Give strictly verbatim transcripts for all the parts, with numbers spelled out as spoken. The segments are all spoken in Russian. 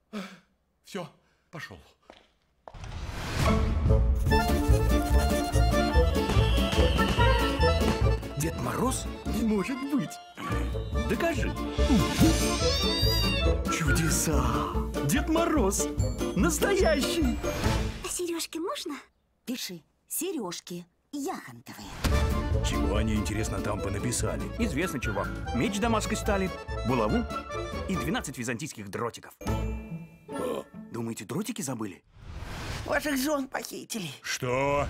Все, пошел. Дед Мороз? Не может быть. Докажи. Чудеса! Дед Мороз! Настоящий! А сережки можно? Пиши. Сережки яхонтовые. Чего они, интересно, там понаписали? Известно чего. Меч дамасской стали, булаву и двенадцать византийских дротиков. О. Думаете, дротики забыли? Ваших жен похитили. Что?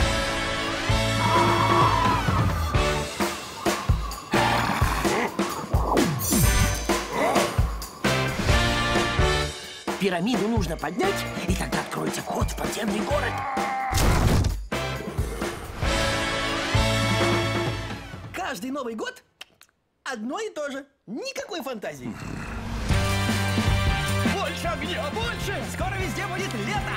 Пирамиду нужно поднять, и тогда откроется вход в подземный город. Каждый Новый год одно и то же. Никакой фантазии. Больше огня, больше! Скоро везде будет лето!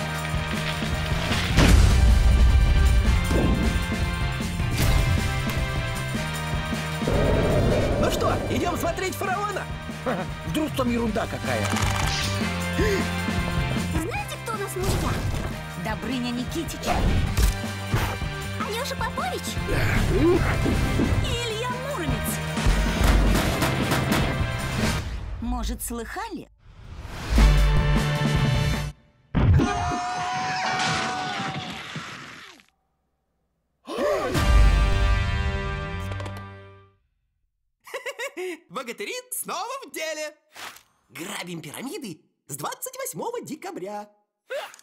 Ну что, идем смотреть фараона? Вдруг там ерунда какая. Знаете, кто у нас мужья? Добрыня Никитич. Алёша Попович и Илья Муромец. Может, слыхали? Богатыри снова в деле. Грабим пирамиды с двадцать восьмого декабря.